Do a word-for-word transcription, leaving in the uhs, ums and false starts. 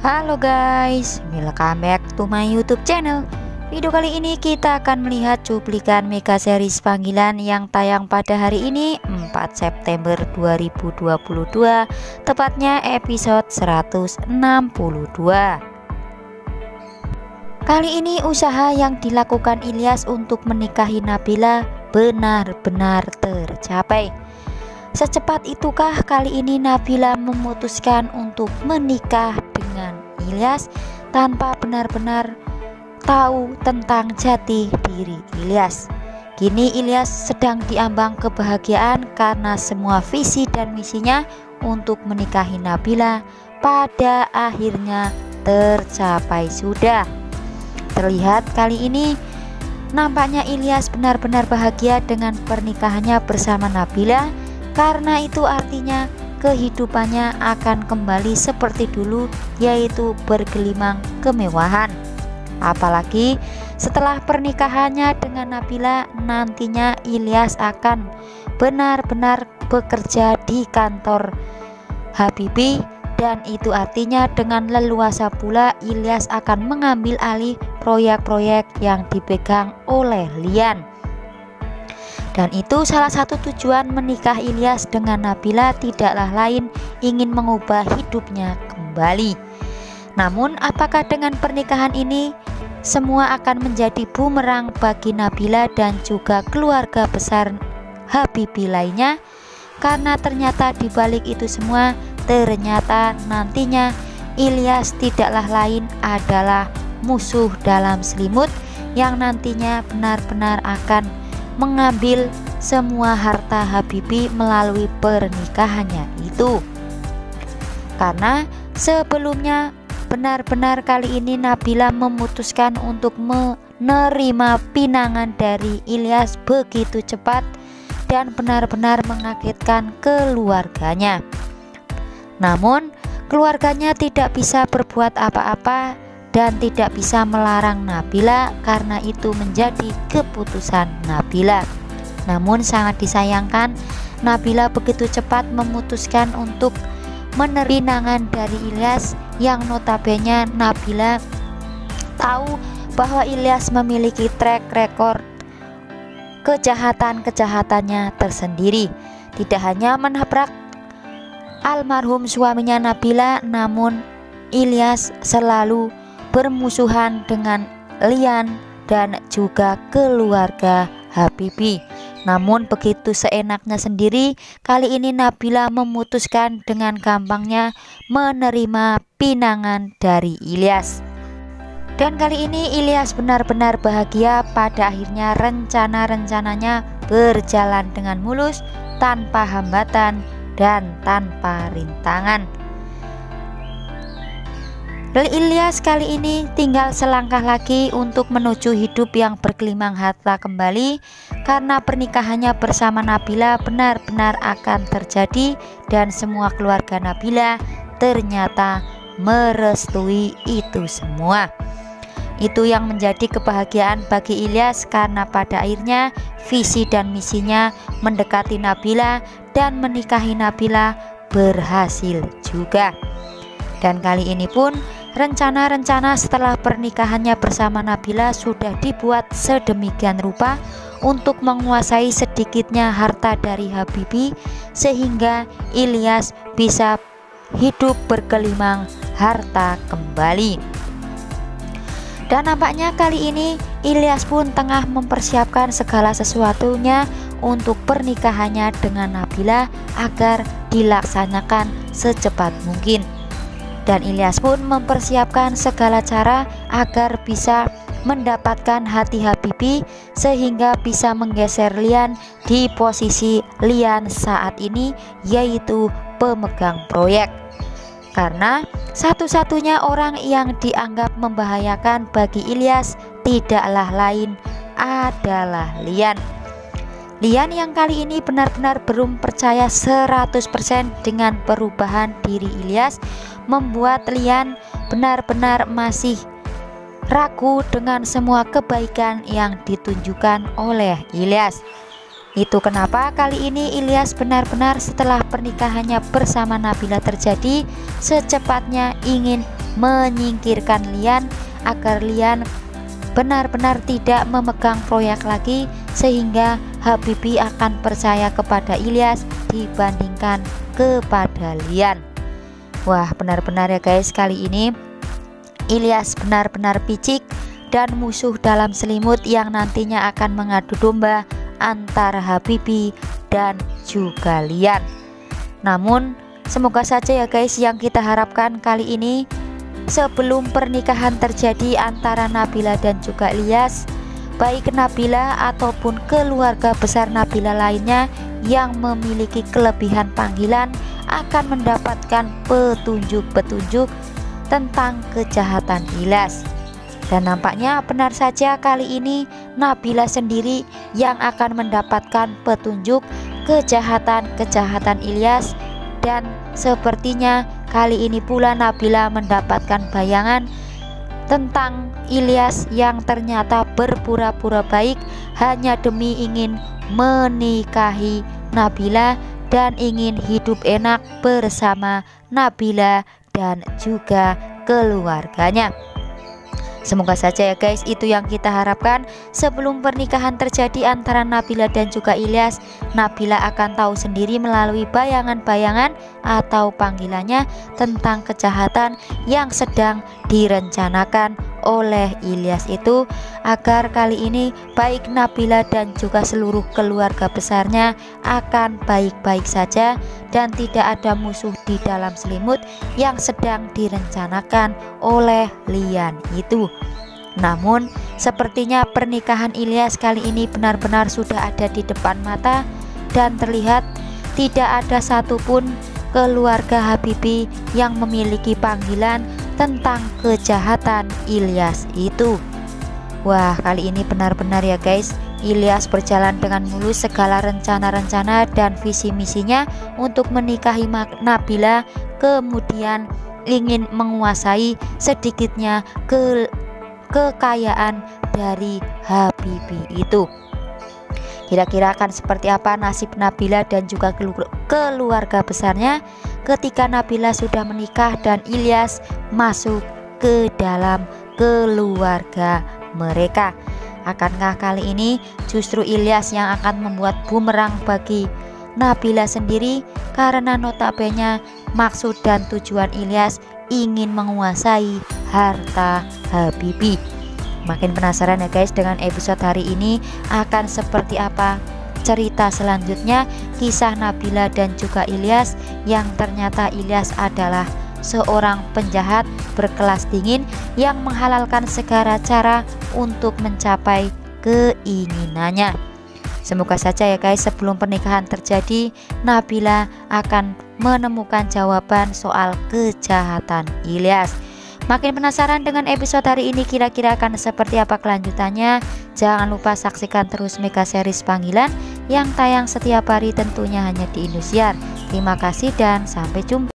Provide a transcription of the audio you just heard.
Halo guys, welcome back to my YouTube channel. Video kali ini kita akan melihat cuplikan mega series panggilan yang tayang pada hari ini empat September dua ribu dua puluh dua, tepatnya episode seratus enam puluh dua. Kali ini usaha yang dilakukan Ilyas untuk menikahi Nabila benar-benar tercapai. Secepat itukah kali ini Nabila memutuskan untuk menikah dengan Ilyas tanpa benar-benar tahu tentang jati diri Ilyas. Kini Ilyas sedang diambang kebahagiaan karena semua visi dan misinya untuk menikahi Nabila pada akhirnya tercapai sudah. Terlihat kali ini nampaknya Ilyas benar-benar bahagia dengan pernikahannya bersama Nabila. Karena itu artinya kehidupannya akan kembali seperti dulu, yaitu bergelimang kemewahan. Apalagi setelah pernikahannya dengan Nabila, nantinya Ilyas akan benar-benar bekerja di kantor Habibie. Dan itu artinya dengan leluasa pula Ilyas akan mengambil alih proyek-proyek yang dipegang oleh Lian. Dan itu salah satu tujuan menikah Ilyas dengan Nabila tidaklah lain ingin mengubah hidupnya kembali. Namun apakah dengan pernikahan ini semua akan menjadi bumerang bagi Nabila dan juga keluarga besar Habibie lainnya? Karena ternyata di balik itu semua ternyata nantinya Ilyas tidaklah lain adalah musuh dalam selimut yang nantinya benar-benar akan mengambil semua harta Habibie melalui pernikahannya itu. Karena sebelumnya benar-benar kali ini Nabila memutuskan untuk menerima pinangan dari Ilyas begitu cepat dan benar-benar mengagetkan keluarganya. Namun keluarganya tidak bisa berbuat apa-apa dan tidak bisa melarang Nabila karena itu menjadi keputusan Nabila. Namun sangat disayangkan Nabila begitu cepat memutuskan untuk menerima pinangan dari Ilyas yang notabene Nabila tahu bahwa Ilyas memiliki track record kejahatan-kejahatannya tersendiri. Tidak hanya menabrak almarhum suaminya Nabila, namun Ilyas selalu bermusuhan dengan Lian dan juga keluarga Habibie. Namun begitu seenaknya sendiri, kali ini Nabila memutuskan dengan gampangnya menerima pinangan dari Ilyas. Dan kali ini Ilyas benar-benar bahagia, pada akhirnya rencana-rencananya berjalan dengan mulus, tanpa hambatan dan tanpa rintangan. Ilyas kali ini tinggal selangkah lagi untuk menuju hidup yang bergelimang harta kembali, karena pernikahannya bersama Nabila benar-benar akan terjadi dan semua keluarga Nabila ternyata merestui itu semua. Itu yang menjadi kebahagiaan bagi Ilyas karena pada akhirnya visi dan misinya mendekati Nabila dan menikahi Nabila berhasil juga. Dan kali ini pun rencana-rencana setelah pernikahannya bersama Nabila sudah dibuat sedemikian rupa untuk menguasai sedikitnya harta dari Habibie, sehingga Ilyas bisa hidup bergelimang harta kembali. Dan nampaknya kali ini Ilyas pun tengah mempersiapkan segala sesuatunya untuk pernikahannya dengan Nabila agar dilaksanakan secepat mungkin. Dan Ilyas pun mempersiapkan segala cara agar bisa mendapatkan hati Habibie sehingga bisa menggeser Lian di posisi Lian saat ini, yaitu pemegang proyek. Karena satu-satunya orang yang dianggap membahayakan bagi Ilyas tidaklah lain adalah Lian. Lian yang kali ini benar-benar belum percaya seratus persen dengan perubahan diri Ilyas, membuat Lian benar-benar masih ragu dengan semua kebaikan yang ditunjukkan oleh Ilyas. Itu kenapa kali ini Ilyas benar-benar setelah pernikahannya bersama Nabila terjadi, secepatnya ingin menyingkirkan Lian agar Lian benar-benar tidak memegang proyek lagi, sehingga Habibie akan percaya kepada Ilyas dibandingkan kepada Lian. Wah, benar-benar ya guys, kali ini Ilyas benar-benar picik dan musuh dalam selimut yang nantinya akan mengadu domba antara Habibie dan juga Lian. Namun semoga saja ya guys, yang kita harapkan kali ini sebelum pernikahan terjadi antara Nabila dan juga Ilyas, baik Nabila ataupun keluarga besar Nabila lainnya yang memiliki kelebihan panggilan akan mendapatkan petunjuk-petunjuk tentang kejahatan Ilyas. Dan nampaknya benar saja kali ini Nabila sendiri yang akan mendapatkan petunjuk kejahatan-kejahatan Ilyas, dan sepertinya kali ini pula Nabila mendapatkan bayangan tentang Ilyas yang ternyata berpura-pura baik hanya demi ingin menikahi Nabila dan ingin hidup enak bersama Nabila dan juga keluarganya. Semoga saja ya guys, itu yang kita harapkan sebelum pernikahan terjadi antara Nabila dan juga Ilyas. Nabila akan tahu sendiri melalui bayangan-bayangan atau panggilannya tentang kejahatan yang sedang direncanakan oleh Ilyas itu, agar kali ini baik Nabila dan juga seluruh keluarga besarnya akan baik-baik saja dan tidak ada musuh di dalam selimut yang sedang direncanakan oleh Lian itu. Namun sepertinya pernikahan Ilyas kali ini benar-benar sudah ada di depan mata dan terlihat tidak ada satupun keluarga Habibie yang memiliki panggilan tentang kejahatan Ilyas itu. Wah, kali ini benar-benar ya guys, Ilyas berjalan dengan mulus segala rencana-rencana dan visi misinya untuk menikahi Nabila, kemudian ingin menguasai sedikitnya ke kekayaan dari Habibie itu. Kira-kira akan seperti apa nasib Nabila dan juga keluarga besarnya ketika Nabila sudah menikah dan Ilyas masuk ke dalam keluarga mereka? Akankah kali ini justru Ilyas yang akan membuat bumerang bagi Nabila sendiri, karena notabene maksud dan tujuan Ilyas ingin menguasai harta Habibie. Makin penasaran ya guys dengan episode hari ini akan seperti apa cerita selanjutnya kisah Nabila dan juga Ilyas, yang ternyata Ilyas adalah seorang penjahat berkelas dingin yang menghalalkan segala cara untuk mencapai keinginannya. Semoga saja ya guys sebelum pernikahan terjadi Nabila akan menemukan jawaban soal kejahatan Ilyas. Makin penasaran dengan episode hari ini kira-kira akan seperti apa kelanjutannya? Jangan lupa saksikan terus Mega Series Panggilan yang tayang setiap hari tentunya hanya di Indosiar. Terima kasih dan sampai jumpa.